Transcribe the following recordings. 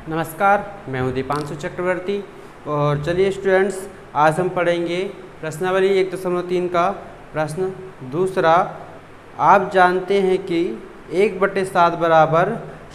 नमस्कार, मैं हूं दीपांशु चक्रवर्ती और चलिए स्टूडेंट्स, आज हम पढ़ेंगे प्रश्नावली 1.3 का प्रश्न दूसरा। आप जानते हैं कि 1/7 बराबर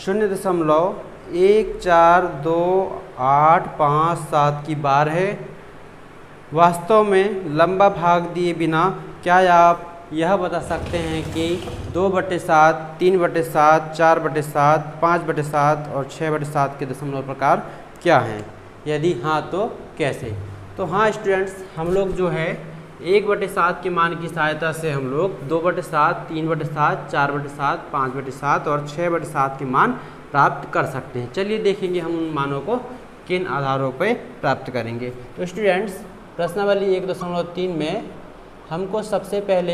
0.1428557 की बार है। वास्तव में लंबा भाग दिए बिना क्या आप यह बता सकते हैं कि 2/7, 3/7, 4/7, 5/7 और 6/7 के दशमलव प्रकार क्या हैं? यदि हाँ तो कैसे? तो हाँ स्टूडेंट्स, हम लोग जो है 1/7 के मान की सहायता से हम लोग 2/7, 3/7, 4/7, 5/7 और 6/7 के मान प्राप्त कर सकते हैं। चलिए देखेंगे हम उन मानों को किन आधारों पर प्राप्त करेंगे। तो स्टूडेंट्स, प्रश्नावली 1.3 में हमको सबसे पहले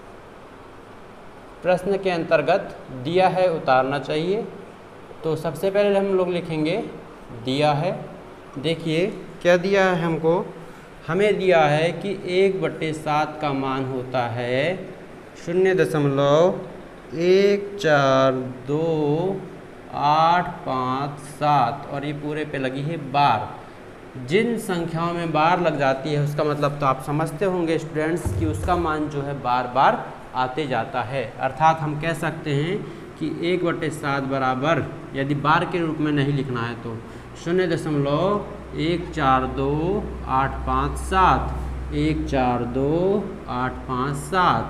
प्रश्न के अंतर्गत दिया है उतारना चाहिए। तो सबसे पहले हम लोग लिखेंगे दिया है। देखिए क्या दिया है हमको। हमें दिया है कि 1/7 का मान होता है 0.1428557 और ये पूरे पे लगी है बार। जिन संख्याओं में बार लग जाती है उसका मतलब तो आप समझते होंगे स्टूडेंट्स कि उसका मान जो है बार बार आते जाता है। अर्थात हम कह सकते हैं कि 1/7 बराबर, यदि बार के रूप में नहीं लिखना है तो 0.142857, 142857,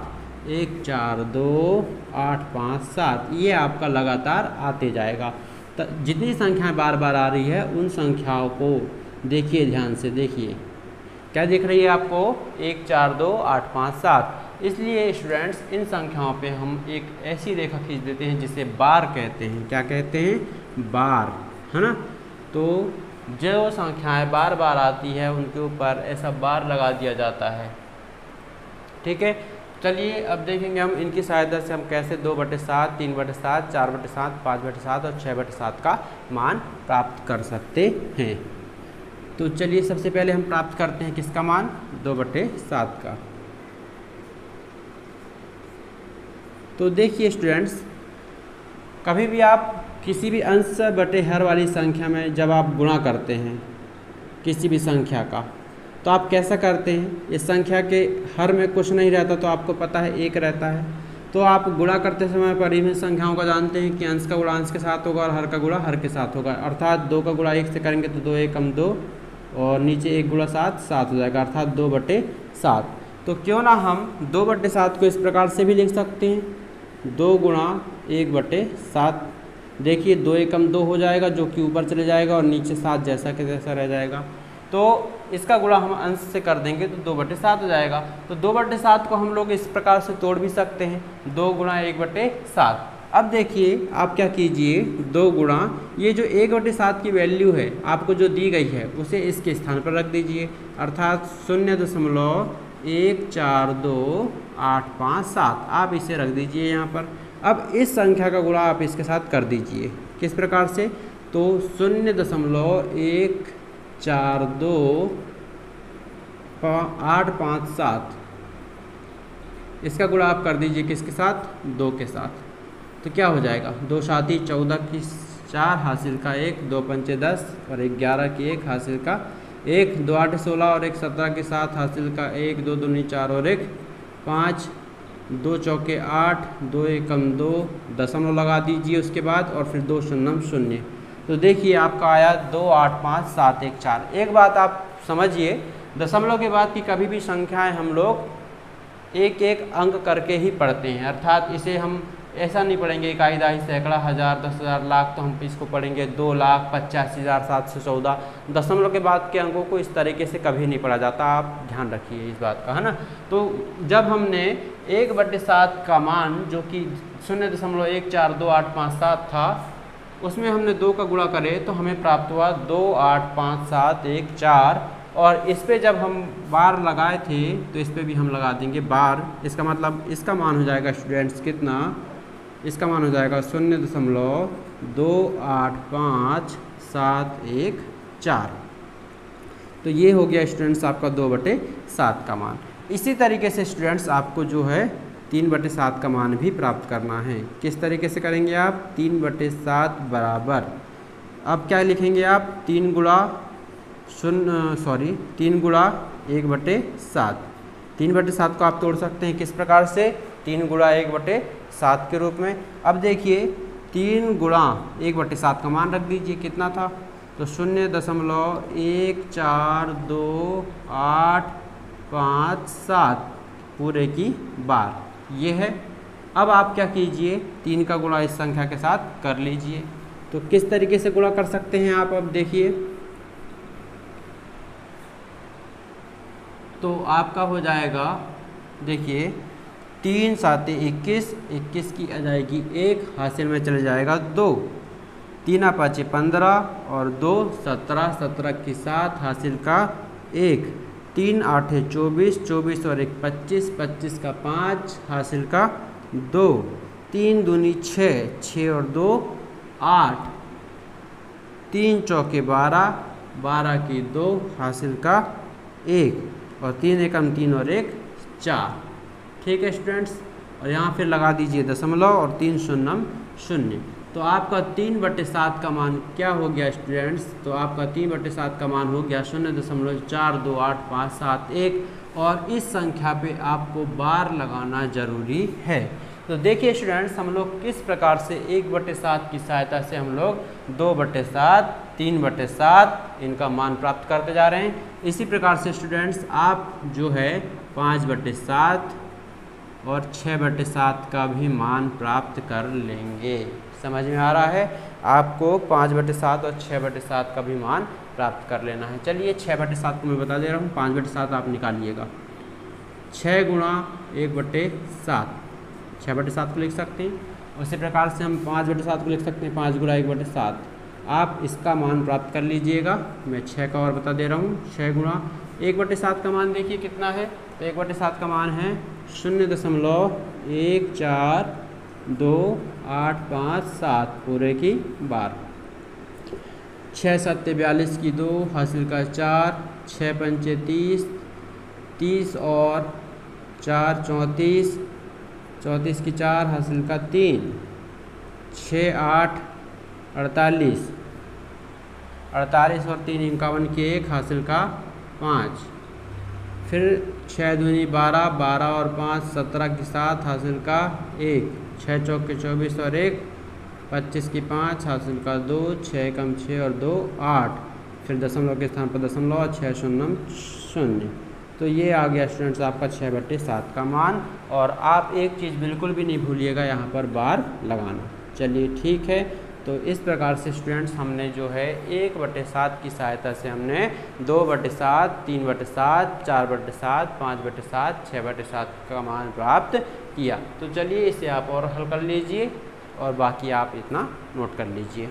142857, ये आपका लगातार आते जाएगा। जितनी संख्याएं बार बार आ रही है उन संख्याओं को देखिए, ध्यान से देखिए क्या दिख रही है आपको, 142857। इसलिए स्टूडेंट्स इन संख्याओं पे हम एक ऐसी रेखा खींच देते हैं जिसे बार कहते हैं। क्या कहते हैं? बार, है ना। तो जो संख्याएं बार बार आती है उनके ऊपर ऐसा बार लगा दिया जाता है। ठीक है, चलिए अब देखेंगे हम इनकी सहायता से हम कैसे 2/7, 3/7, 4/7, 5/7 और 6/7 का मान प्राप्त कर सकते हैं। तो चलिए सबसे पहले हम प्राप्त करते हैं किसका मान? 2/7 का। तो देखिए स्टूडेंट्स, कभी भी आप किसी भी अंश बटे हर वाली संख्या में जब आप गुणा करते हैं किसी भी संख्या का, तो आप कैसा करते हैं? इस संख्या के हर में कुछ नहीं रहता तो आपको पता है 1 रहता है। तो आप गुणा करते समय परिमित संख्याओं का जानते हैं कि अंश का गुणा अंश के साथ होगा और हर का गुणा हर के साथ होगा। अर्थात 2 का गुणा 1 से करेंगे तो 2 एकम 2 और नीचे 1 गुणा 7, 7 हो जाएगा, अर्थात 2/7। तो क्यों ना हम 2/7 को इस प्रकार से भी लिख सकते हैं, 2 गुणा 1/7। देखिए 2 एकम 2 हो जाएगा जो कि ऊपर चले जाएगा और नीचे 7 जैसा के जैसा रह जाएगा। तो इसका गुणा हम अंश से कर देंगे तो 2/7 हो जाएगा। तो 2/7 को हम लोग इस प्रकार से तोड़ भी सकते हैं, 2 गुणा 1/7। अब देखिए आप क्या कीजिए, 2 गुणा ये जो 1/7 की वैल्यू है आपको जो दी गई है उसे इसके स्थान पर रख दीजिए, अर्थात 0.142857 आप इसे रख दीजिए यहाँ पर। अब इस संख्या का गुणा आप इसके साथ कर दीजिए। किस प्रकार से? तो 0.142857 इसका गुणा आप कर दीजिए किसके साथ? 2 के साथ। तो क्या हो जाएगा? 2 7 14 की 4 हासिल का 1, 2 पंचे 10 और 1 11 की 1 हासिल का 1, 2 8 16 और 1 17 के 7 हासिल का 1, 2 दूनी 4 और 1 5, 2 चौके 8, 2 एकम 2, दशमलव लगा दीजिए उसके बाद और फिर 2 शून्यम 0। तो देखिए आपका आया 285714। एक बात आप समझिए, दशमलव के बाद की कभी भी संख्याएं हम लोग एक एक अंक करके ही पढ़ते हैं। अर्थात इसे हम ऐसा नहीं पढ़ेंगे इकाई, दहाई, सैकड़ा, हज़ार, 10,000, लाख, तो हम इसको पढ़ेंगे 2,85,714। दशमलव के बाद के अंकों को इस तरीके से कभी नहीं पढ़ा जाता, आप ध्यान रखिए इस बात का, है ना। तो जब हमने 1/7 का मान जो कि 0.142857 था उसमें हमने 2 का गुणा करे तो हमें प्राप्त हुआ 285714। और इस पे जब हम बार लगाए थे तो इस पे भी हम लगा देंगे बार। इसका मतलब इसका मान हो जाएगा स्टूडेंट्स कितना? इसका मान हो जाएगा 0.285714। तो ये हो गया स्टूडेंट्स आपका 2/7 का मान। इसी तरीके से स्टूडेंट्स आपको जो है 3/7 का मान भी प्राप्त करना है। किस तरीके से करेंगे आप? 3/7 बराबर अब क्या लिखेंगे आप, 3 गुणा 1/7। 3/7 को आप तोड़ सकते हैं किस प्रकार से, 3 गुणा 1/7 के रूप में। अब देखिए 3 गुणा 1/7 का मान रख दीजिए, कितना था, तो 0.1428557 पूरे की बार ये है। अब आप क्या कीजिए, 3 का गुणा इस संख्या के साथ कर लीजिए। तो किस तरीके से गुणा कर सकते हैं आप, अब देखिए, तो आपका हो जाएगा, देखिए 3 7 21, 21 की आ जाएगी 1, हासिल में चले जाएगा 2, 3 5 15 और 2 17, 17 की 7 हासिल का 1, 3 8 24, 24 और 1 25, 25 का 5 हासिल का 2, 3 दूनी 6, 6 और 2 8, 3 चौके 12, 12 की 2 हासिल का 1 और 3 एकम 3 और 1 4। ठीक है स्टूडेंट्स, और यहाँ फिर लगा दीजिए दशमलव और 3 शून्यम 0। तो आपका 3/7 का मान क्या हो गया स्टूडेंट्स, तो आपका 3/7 का मान हो गया 0.428571 और इस संख्या पे आपको बार लगाना जरूरी है। तो देखिए स्टूडेंट्स, हम लोग किस प्रकार से 1/7 की सहायता से हम लोग 2/7, 3/7 इनका मान प्राप्त करते जा रहे हैं। इसी प्रकार से स्टूडेंट्स आप जो है 5/7 और 6/7 का भी मान प्राप्त कर लेंगे। समझ में आ रहा है, आपको 5/7 और 6/7 का भी मान प्राप्त कर लेना है। चलिए 6/7 को मैं बता दे रहा हूँ, 5/7 आप निकालिएगा, 6 गुणा 1/7, 6/7 को लिख सकते हैं। उसी प्रकार से हम 5/7 को लिख सकते हैं, 5 गुणा 1/7। आप इसका मान प्राप्त कर लीजिएगा, मैं 6 का और बता दे रहा हूँ, 6 गुणा 1/7 का मान देखिए कितना है, तो 1/7 का मान है 0.1428557 पूरे की बार। 6 7 42 की 2 हासिल का 4, 6 5 30, 30 और 4 34, 34 की 4 हासिल का 3, 6 8 48, 48 और 3 51 की 1 हासिल का 5, फिर 6 दूनी 12, 12 और 5 17 की 7 हासिल का 1, 6 चौके 24 और 1 25 की 5 हासिल का 2, 6 कम 6 और 2 8, फिर दशमलव के स्थान पर दशमलव और 6 शून्यम 0। तो ये आ गया स्टूडेंट्स आपका 6/7 का मान। और आप एक चीज़ बिल्कुल भी नहीं भूलिएगा, यहाँ पर बार लगाना। चलिए ठीक है, तो इस प्रकार से स्टूडेंट्स हमने जो है 1/7 की सहायता से हमने 2/7, 3/7, 4/7, 5/7, 6/7 का मान प्राप्त किया। तो चलिए इसे आप और हल कर लीजिए और बाकी आप इतना नोट कर लीजिए।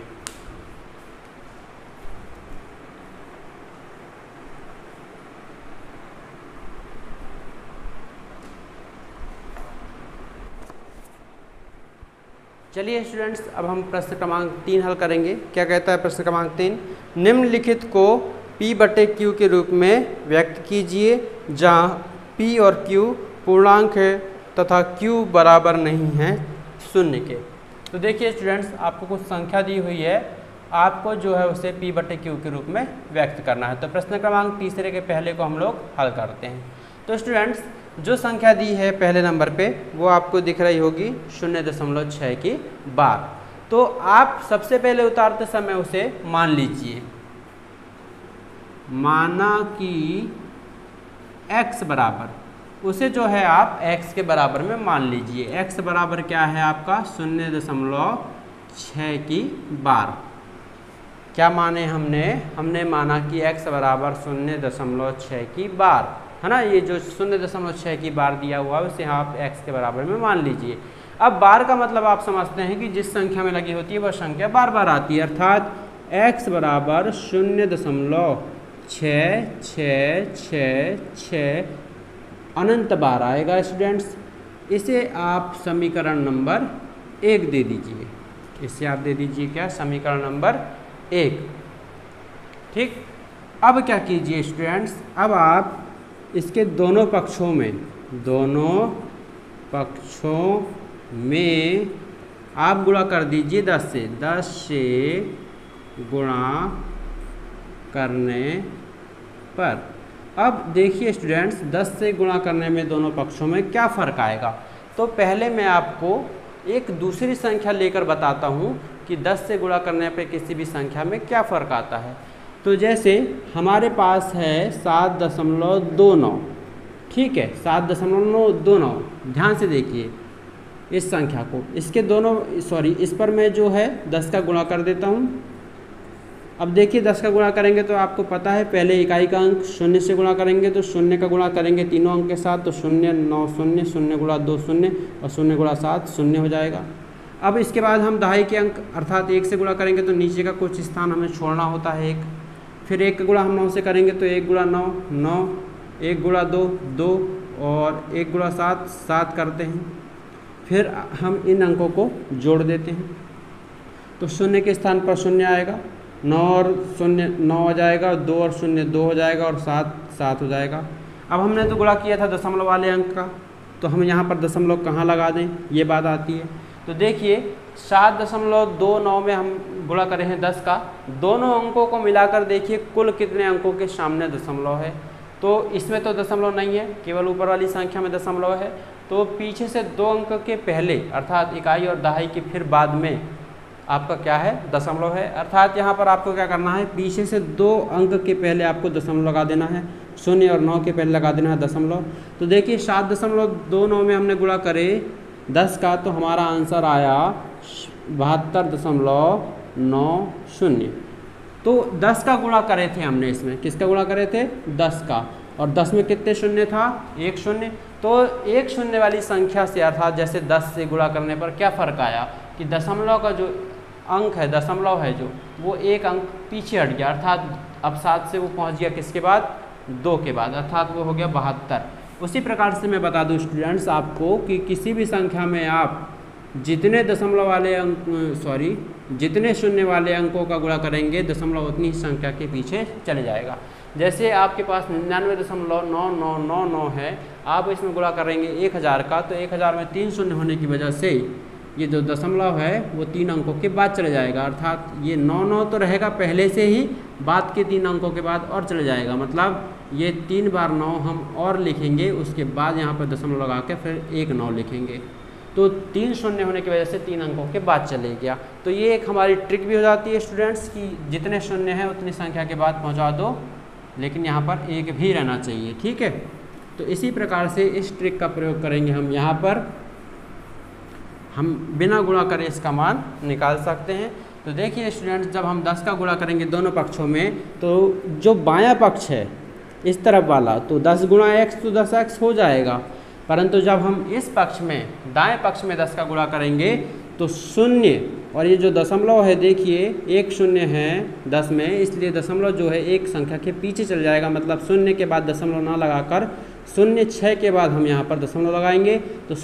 चलिए स्टूडेंट्स, अब हम प्रश्न क्रमांक 3 हल करेंगे। क्या कहता है प्रश्न क्रमांक 3, निम्नलिखित को P/Q के रूप में व्यक्त कीजिए जहाँ P और Q पूर्णांक है तथा Q बराबर नहीं है 0 के। तो देखिए स्टूडेंट्स, आपको कुछ संख्या दी हुई है, आपको जो है उसे P/Q के रूप में व्यक्त करना है। तो प्रश्न क्रमांक तीसरे के पहले को हम लोग हल करते हैं। तो स्टूडेंट्स, जो संख्या दी है पहले नंबर पे वो आपको दिख रही होगी 0.6 की बार। तो आप सबसे पहले उतारते समय उसे मान लीजिए, माना कि x बराबर, उसे जो है आप x के बराबर में मान लीजिए। x बराबर क्या है आपका 0.6 की बार। क्या माने हमने माना कि x बराबर 0.6 की बार है ना। ये जो 0.6 की बार दिया हुआ है उसे आप x के बराबर में मान लीजिए। अब बार का मतलब आप समझते हैं कि जिस संख्या में लगी होती है वह संख्या बार बार आती है, अर्थात x बराबर 0.66666 अनंत बार आएगा स्टूडेंट्स। इसे आप समीकरण नंबर 1 दे दीजिए। इसे आप दे दीजिए क्या, समीकरण नंबर 1। ठीक, अब क्या कीजिए स्टूडेंट्स, अब आप इसके दोनों पक्षों में आप गुणा कर दीजिए 10 से। 10 से गुणा करने पर। अब देखिए स्टूडेंट्स, 10 से गुणा करने में दोनों पक्षों में क्या फ़र्क आएगा। तो पहले मैं आपको एक दूसरी संख्या लेकर बताता हूँ कि 10 से गुणा करने पे किसी भी संख्या में क्या फ़र्क आता है। तो जैसे हमारे पास है 7.29, ठीक है, 7.29। ध्यान से देखिए इस संख्या को, इसके दोनों इस पर मैं जो है 10 का गुणा कर देता हूँ। अब देखिए 10 का गुणा करेंगे तो आपको पता है पहले इकाई का अंक 0 से गुणा करेंगे, तो 0 का गुणा करेंगे तीनों अंक के साथ, तो 0 9 0 0 गुणा 2 0 और 0 गुणा 7 0 हो जाएगा। अब इसके बाद हम दहाई के अंक अर्थात 1 से गुणा करेंगे, तो नीचे का कुछ स्थान हमें छोड़ना होता है 1। फिर 1 का गुणा हम 9 से करेंगे, तो 1 गुणा 9 9, 1 गुणा 2 2 और 1 गुणा 7 7 करते हैं। फिर हम इन अंकों को जोड़ देते हैं, तो 0 के स्थान पर 0 आएगा, 9 और 0 9 हो जाएगा, 2 और 0 2 हो जाएगा और 7 7 हो जाएगा। अब हमने तो गुणा किया था दशमलव वाले अंक का, तो हम यहाँ पर दशमलव कहाँ लगा दें, ये बात आती है। तो देखिए 7.29 में हम गुणा करे हैं 10 का, दोनों अंकों को मिलाकर देखिए कुल कितने अंकों के सामने दशमलव है। तो इसमें तो दशमलव नहीं है, केवल ऊपर वाली संख्या में दशमलव है। तो पीछे से 2 अंक के पहले अर्थात इकाई और दहाई के फिर बाद में आपका क्या है, दशमलव है। अर्थात यहाँ पर आपको क्या करना है, पीछे से 2 अंक के पहले आपको दशमलव लगा देना है, 0 और 9 के पहले लगा देना है दशमलव। तो देखिए 7.29 में हमने गुणा करे 10 का, तो हमारा आंसर आया 72.90। तो 10 का गुणा करे थे हमने, इसमें किसका गुणा करे थे, 10 का, और 10 में कितने शून्य था, 1 शून्य। तो 1 शून्य वाली संख्या से अर्थात जैसे 10 से गुणा करने पर क्या फ़र्क आया कि दशमलव का जो अंक है, दशमलव है जो, वो 1 अंक पीछे हट गया, अर्थात अब 7 से वो पहुंच गया किसके बाद, 2 के बाद, अर्थात वो हो गया 72। उसी प्रकार से मैं बता दूं स्टूडेंट्स आपको कि किसी भी संख्या में आप जितने दशमलव वाले जितने शून्य वाले अंकों का गुणा करेंगे दशमलव उतनी ही संख्या के पीछे चले जाएगा। जैसे आपके पास 99.9999 है, आप इसमें गुणा करेंगे 1000 का, तो 1000 में 3 शून्य होने की वजह से ये जो दशमलव है वो 3 अंकों के बाद चले जाएगा, अर्थात ये 99 तो रहेगा पहले से ही, बाद के 3 अंकों के बाद और चले जाएगा, मतलब ये 3 बार 9 हम और लिखेंगे, उसके बाद यहाँ पर दशमलव लगा के फिर 1 9 लिखेंगे। तो 3 शून्य होने की वजह से 3 अंकों के बाद चले गया। तो ये एक हमारी ट्रिक भी हो जाती है स्टूडेंट्स की जितने शून्य हैं उतनी संख्या के बाद पहुँचा दो, लेकिन यहाँ पर 1 भी रहना चाहिए, ठीक है। तो इसी प्रकार से इस ट्रिक का प्रयोग करेंगे हम, यहाँ पर हम बिना गुणा करे इसका मान निकाल सकते हैं। तो देखिए स्टूडेंट्स, जब हम 10 का गुणा करेंगे दोनों पक्षों में, तो जो बायां पक्ष है इस तरफ वाला, तो 10 गुणा x तो 10x हो जाएगा, परंतु जब हम इस पक्ष में दाएं पक्ष में 10 का गुणा करेंगे तो 0 और ये जो दशमलव है देखिए 1 शून्य है 10 में, इसलिए दशमलव जो है एक संख्या के पीछे चल जाएगा, मतलब 0 के बाद दशमलव ना लगाकर 0.6 के बाद हम यहाँ पर दशमलव लगाएंगे, तो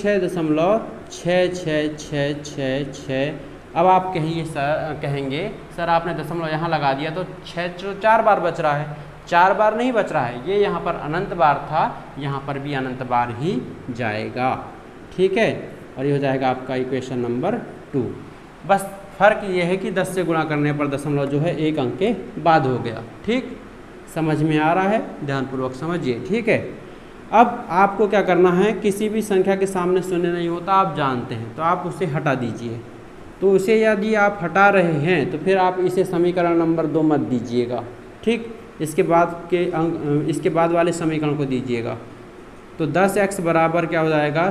0.6666666। अब आप कहेंगे सर आपने दशमलव यहाँ लगा दिया तो 6 4 बार बच रहा है, 4 बार नहीं बच रहा है, ये यहाँ पर अनंत बार था, यहाँ पर भी अनंत बार ही जाएगा, ठीक है। और ये हो जाएगा आपका इक्वेशन नंबर 2। बस फ़र्क ये है कि 10 से गुणा करने पर दशमलव जो है 1 अंक के बाद हो गया, ठीक। समझ में आ रहा है, ध्यानपूर्वक समझिए, ठीक है। अब आपको क्या करना है, किसी भी संख्या के सामने शून्य नहीं होता, आप जानते हैं, तो आप उसे हटा दीजिए। तो उसे यदि आप हटा रहे हैं तो फिर आप इसे समीकरण नंबर 2 मत दीजिएगा, ठीक। इसके बाद वाले समीकरण को दीजिएगा। तो 10x बराबर क्या हो जाएगा,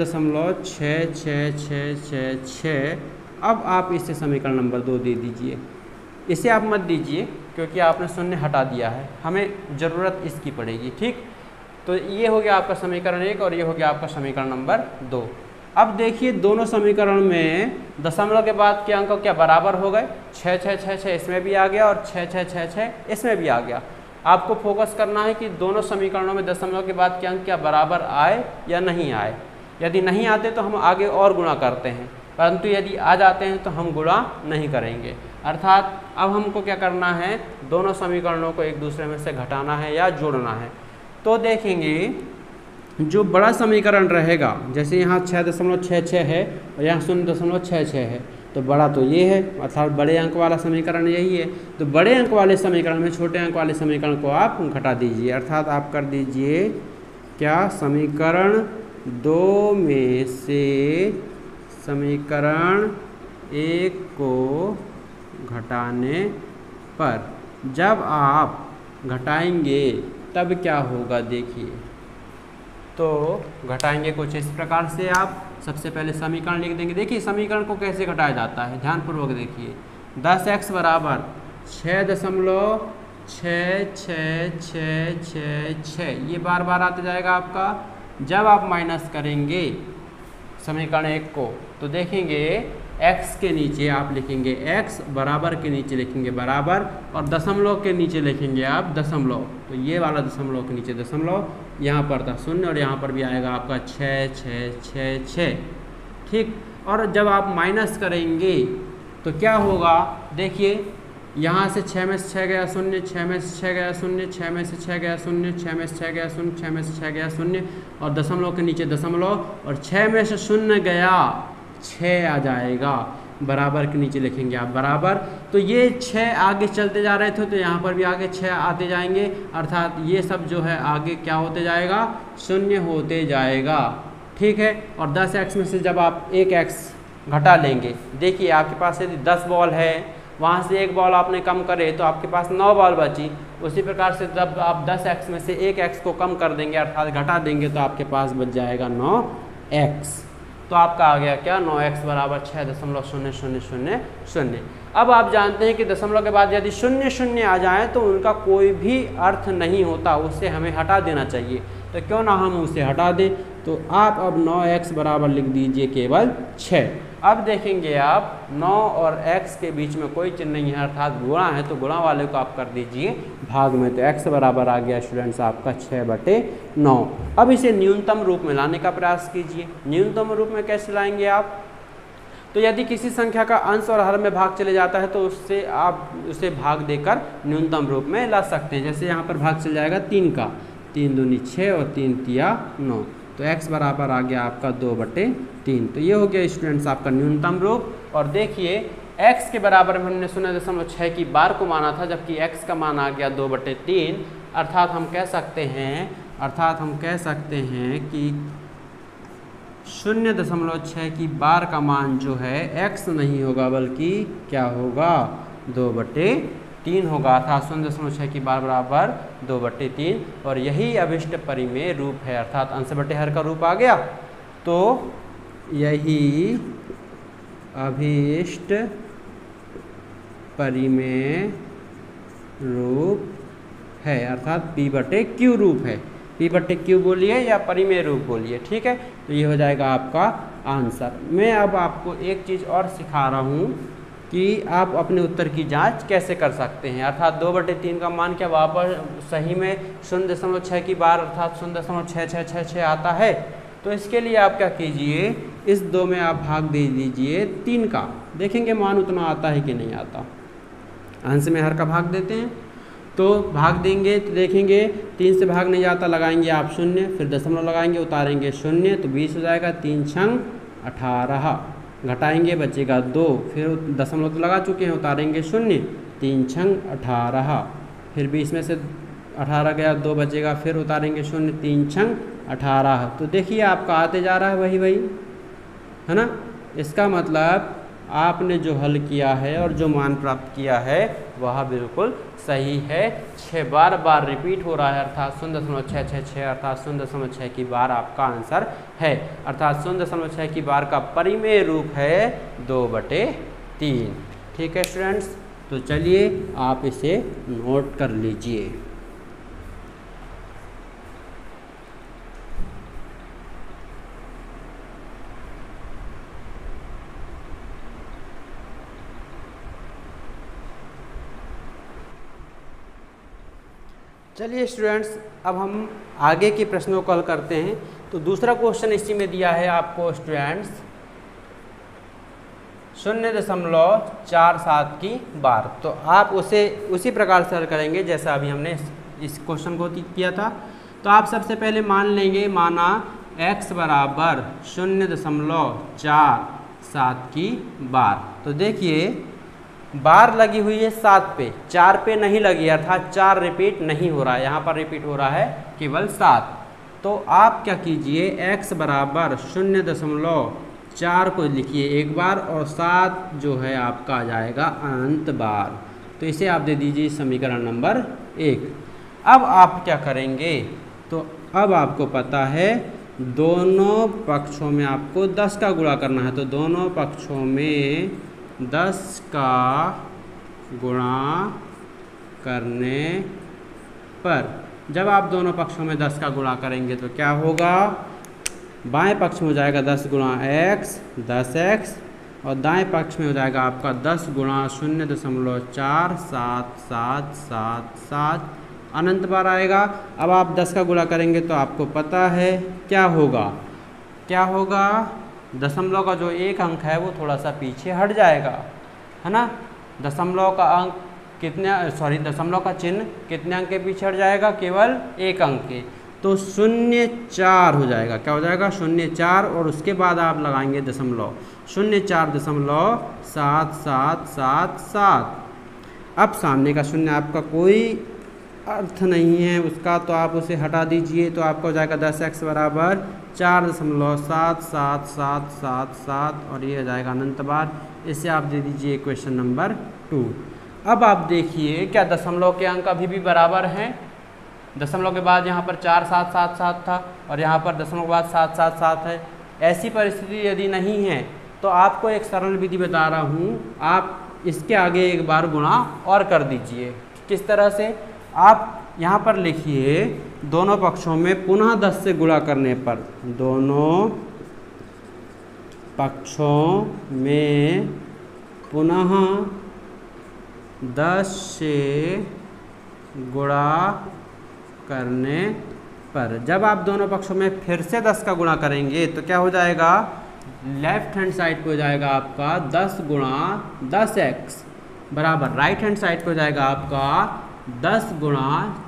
6.66666। अब आप इसे समीकरण नंबर 2 दे दीजिए। इसे आप मत दीजिए क्योंकि आपने शून्य हटा दिया है, हमें ज़रूरत इसकी पड़ेगी, ठीक। तो ये हो गया आपका समीकरण 1 और ये हो गया आपका समीकरण नंबर 2। अब देखिए दोनों समीकरण में दशमलव के बाद के अंक क्या बराबर हो गए, 6 6 6 6 इसमें भी आ गया और 6 6 6 6 इसमें भी आ गया। आपको फोकस करना है कि दोनों समीकरणों में दशमलव के बाद के अंक क्या बराबर आए या नहीं आए। यदि नहीं आते तो हम आगे और गुणा करते हैं, परंतु यदि आ जाते हैं तो हम गुणा नहीं करेंगे। अर्थात अब हमको क्या करना है, दोनों समीकरणों को एक दूसरे में से घटाना है या जोड़ना है। तो देखेंगे जो बड़ा समीकरण रहेगा, जैसे यहाँ 6.66 है और यहाँ 0.66 है, तो तो बड़ा तो ये है, अर्थात बड़े अंक वाला समीकरण यही है। तो बड़े अंक वाले समीकरण में छोटे अंक वाले समीकरण को आप घटा दीजिए, अर्थात आप कर दीजिए क्या, समीकरण 2 में से समीकरण 1 को घटाने पर जब आप घटाएंगे तब क्या होगा देखिए। तो घटाएंगे कुछ इस प्रकार से, आप सबसे पहले समीकरण लिख देंगे। देखिए समीकरण को कैसे घटाया जाता है, ध्यानपूर्वक देखिए। 10x बराबर 6.666666, ये बार बार आते जाएगा आपका। जब आप माइनस करेंगे समीकरण 1 को तो देखेंगे x के नीचे आप लिखेंगे x, बराबर के नीचे लिखेंगे बराबर, और दशमलव के नीचे लिखेंगे आप दशमलव। तो ये वाला दशमलव के नीचे दशमलव, यहाँ पर था 0 और यहाँ पर भी आएगा आपका 6666, ठीक। और जब आप माइनस करेंगे तो क्या होगा देखिए, यहाँ से 6 में से 6 गया 0, 6 में से 6 गया 0, 6 में से 6 गया 0, 6 में से 6 गया 0, 6 में से 6 गया 0, और दशमलव के नीचे दशमलव, और 6 में से 0 गया 6 आ जाएगा, बराबर के नीचे लिखेंगे आप बराबर। तो ये 6 आगे चलते जा रहे थे तो यहाँ पर भी आगे 6 आते जाएंगे, अर्थात ये सब जो है आगे क्या होते जाएगा, 0 होते जाएगा, ठीक है। और 10x में से जब आप 1x घटा लेंगे, देखिए आपके पास यदि 10 बॉल है, वहाँ से 1 बॉल आपने कम करे तो आपके पास 9 बॉल बची। उसी प्रकार से जब आप 10x में से 1x को कम कर देंगे अर्थात घटा देंगे तो आपके पास बच जाएगा 9x। तो आपका आ गया क्या, 9x बराबर 6.0000। अब आप जानते हैं कि दशमलव के बाद यदि 0 आ जाए तो उनका कोई भी अर्थ नहीं होता, उससे हमें हटा देना चाहिए। तो क्यों ना हम उसे हटा दें। तो आप अब 9x बराबर लिख दीजिए केवल 6। अब देखेंगे आप 9 और x के बीच में कोई चिन्ह नहीं है, अर्थात गुणा है, तो गुणा वाले को आप कर दीजिए भाग में। तो x बराबर आ गया स्टूडेंट्स आपका 6/9। अब इसे न्यूनतम रूप में लाने का प्रयास कीजिए। न्यूनतम रूप में कैसे लाएंगे आप, तो यदि किसी संख्या का अंश और हर में भाग चले जाता है तो उससे आप उसे भाग देकर न्यूनतम रूप में ला सकते हैं। जैसे यहाँ पर भाग चल जाएगा 3 का, 3 दूनी 6 और 3 तिया 9, तो x बराबर आ गया आपका 2/3। तो ये हो गया स्टूडेंट्स आपका न्यूनतम रूप। और देखिए x के बराबर में हमने 0.6 की बार को माना था, जबकि x का मान आ गया 2/3, अर्थात हम कह सकते हैं कि 0.6 की बार का मान जो है x नहीं होगा बल्कि क्या होगा, 2/3 होगा, अर्थात 0.6 की बार बराबर 2/3। और यही अभिष्ट परिमेय रूप है, अर्थात अंश बटे हर का रूप आ गया। तो यही अभिष्ट परिमेय रूप है, अर्थात p/q रूप है। p/q बोलिए या परिमेय रूप बोलिए, ठीक है। तो ये हो जाएगा आपका आंसर। मैं अब आपको एक चीज़ और सिखा रहा हूँ कि आप अपने उत्तर की जांच कैसे कर सकते हैं। अर्थात 2/3 का मान क्या वापस सही में 0.6 की बार अर्थात 0.6666 आता है। तो इसके लिए आप क्या कीजिए, इस 2 में आप भाग दे दीजिए 3 का, देखेंगे मान उतना आता है कि नहीं आता। अंश में हर का भाग देते हैं तो भाग देंगे तो देखेंगे 3 से भाग नहीं जाता, लगाएंगे आप 0, फिर दशमलव लगाएंगे, उतारेंगे 0 तो 20 हो जाएगा, 3 छंग 18, घटाएंगे बचेगा 2, फिर दशमलव तो लगा चुके हैं, उतारेंगे 0, 3 छंग 18, फिर 20 में से 18 गया, 2 बचेगा, फिर उतारेंगे 0, 3 छंग 18। तो देखिए आपका आते जा रहा है वही है ना। इसका मतलब आपने जो हल किया है और जो मान प्राप्त किया है वह बिल्कुल सही है। 6 बार रिपीट हो रहा है, अर्थात 0.666 अर्थात 0.6 की बार आपका आंसर है, अर्थात 0.6 की बार का परिमेय रूप है 2/3। ठीक है स्टूडेंट्स, तो चलिए आप इसे नोट कर लीजिए। चलिए स्टूडेंट्स, अब हम आगे के प्रश्नों को हल करते हैं। तो दूसरा क्वेश्चन इसी में दिया है आपको स्टूडेंट्स 0.47 की बार। तो आप उसे उसी प्रकार से हल करेंगे जैसा अभी हमने इस क्वेश्चन को किया था। तो आप सबसे पहले मान लेंगे, माना x बराबर 0.47 की बार। तो तो देखिए बार लगी हुई है 7 पे, 4 पे नहीं लगी, अर्थात 4 रिपीट नहीं हो रहा है, यहाँ पर रिपीट हो रहा है केवल 7। तो आप क्या कीजिए, x बराबर 0.4 को लिखिए एक बार और 7 जो है आपका आ जाएगा अनंत बार। तो इसे आप दे दीजिए समीकरण नंबर 1। अब आप क्या करेंगे, तो अब आपको पता है दोनों पक्षों में आपको 10 का गुणा करना है, तो दोनों पक्षों में 10 का गुणा करने पर जब आप दोनों पक्षों में 10 का गुणा करेंगे तो क्या होगा, बाएं पक्ष में हो जाएगा 10 गुणा x 10x और दाएं पक्ष में हो जाएगा आपका 10 गुणा 0.477777 अनंत बार आएगा। अब आप 10 का गुणा करेंगे तो आपको पता है क्या होगा, क्या होगा, दशमलव का जो एक अंक है वो थोड़ा सा पीछे हट जाएगा, है ना। दशमलव का अंक दशमलव का चिन्ह कितने अंक के पीछे हट जाएगा, केवल एक अंक के, तो 0.4 हो जाएगा। क्या हो जाएगा, 0.4 और उसके बाद आप लगाएंगे दशमलव, 0.47777। अब सामने का शून्य आपका कोई अर्थ नहीं है उसका, तो आप उसे हटा दीजिए, तो आपका हो जाएगा 10x बराबर 4.77777 और ये हो जाएगा अनंत बार। इसे आप दे दीजिए क्वेश्चन नंबर 2। अब आप देखिए क्या दशमलव के अंक अभी भी बराबर हैं, दशमलव के बाद यहाँ पर 4777 था और यहाँ पर दशमलव के बाद 777 है। ऐसी परिस्थिति यदि नहीं है तो आपको एक सरल विधि बता रहा हूँ, आप इसके आगे एक बार गुणा और कर दीजिए। किस तरह से, आप यहाँ पर लिखिए दोनों पक्षों में पुनः 10 से गुणा करने पर, दोनों पक्षों में पुनः 10 से गुणा करने पर, जब आप दोनों पक्षों में फिर से 10 का गुणा करेंगे तो क्या हो जाएगा, लेफ्ट हैंड साइड पे हो जाएगा आपका 10 गुणा 10x बराबर राइट हैंड साइड पे हो जाएगा आपका 10 गुणा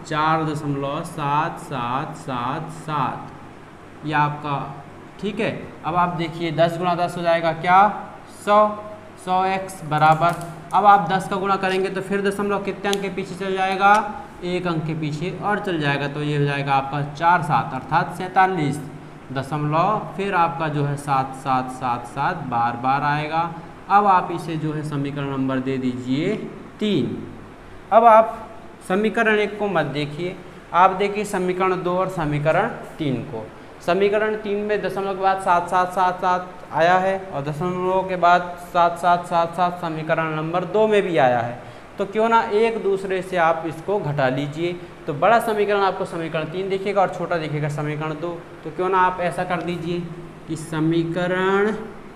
4.7777 ये आपका, ठीक है। अब आप देखिए 10 गुणा 10 हो जाएगा क्या, 100x बराबर, अब आप 10 का गुणा करेंगे तो फिर दशमलव कितने अंक के पीछे चल जाएगा, एक अंक के पीछे और चल जाएगा, तो ये हो जाएगा आपका 47 अर्थात 47 दशमलव, फिर आपका जो है 7777 बार बार आएगा। अब आप इसे जो है समीकरण नंबर दे दीजिए 3। अब आप समीकरण 1 को मत देखिए, आप देखिए समीकरण 2 और समीकरण 3 को। समीकरण 3 में दशमलव के बाद 7777 आया है और दशमलव के बाद 7777 समीकरण नंबर 2 में भी आया है, तो क्यों ना एक दूसरे से आप इसको घटा लीजिए। तो बड़ा समीकरण आपको समीकरण 3 दिखेगा और छोटा दिखेगा समीकरण 2, तो क्यों ना आप ऐसा कर दीजिए कि समीकरण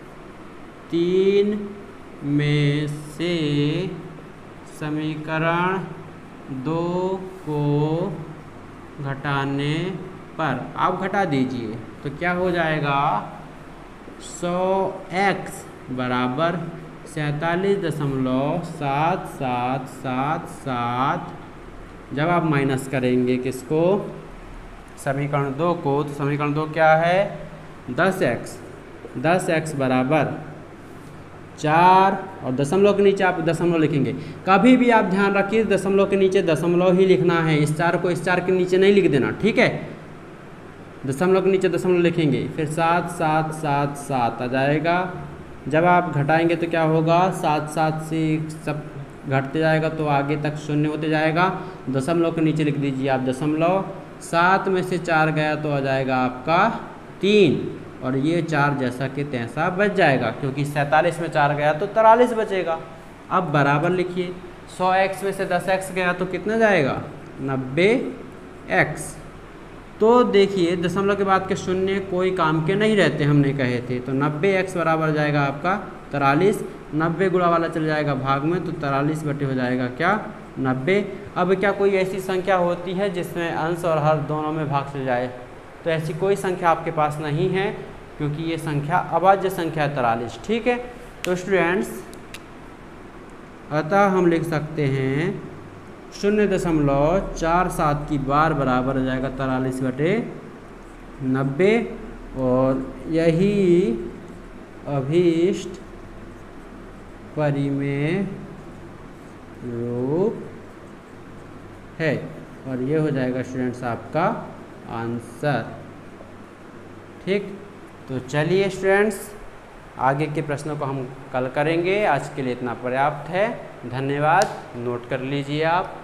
3 में से समीकरण 2 को घटाने पर आप घटा दीजिए तो क्या हो जाएगा, 100x बराबर 47.7777। जब आप माइनस करेंगे किसको, समीकरण 2 को, तो समीकरण 2 क्या है, 10x बराबर 4 और दशमलव के नीचे आप दशमलव लिखेंगे। कभी भी आप ध्यान रखिए दशमलव के नीचे दशमलव ही लिखना है, इस 4 को इस 4 के नीचे नहीं लिख देना, ठीक है। दशमलव के नीचे दशमलव लिखेंगे, फिर 7777 आ जाएगा। जब आप घटाएंगे तो क्या होगा, 7 से सब घटते जाएगा तो आगे तक शून्य होते जाएगा। दशमलव के नीचे लिख दीजिए आप दशमलव, 7 में से 4 गया तो आ जाएगा आपका 3 और ये 4 जैसा कि तैसा बच जाएगा, क्योंकि 47 में 4 गया तो 43 बचेगा। अब बराबर लिखिए, 100x में से 10x गया तो कितना जाएगा, 90x। तो देखिए दशमलव के बाद के शून्य कोई काम के नहीं रहते, हमने कहे थे, तो 90x बराबर जाएगा आपका 43। 90 गुणा वाला चल जाएगा भाग में, तो 43 बटे हो जाएगा क्या, 90। अब क्या कोई ऐसी संख्या होती है जिसमें अंश और हर दोनों में भाग चल जाए, तो ऐसी कोई संख्या आपके पास नहीं है, क्योंकि ये संख्या अभाज्य संख्या 43, ठीक है। तो स्टूडेंट्स अतः हम लिख सकते हैं 0.47 की बार बराबर हो जाएगा 43 बटे 90 और यही अभीष्ट परिमेय रूप है। और ये हो जाएगा स्टूडेंट्स आपका आंसर। ठीक, तो चलिए स्टूडेंट्स, आगे के प्रश्नों को हम कल करेंगे। आज के लिए इतना पर्याप्त है। धन्यवाद, नोट कर लीजिए आप।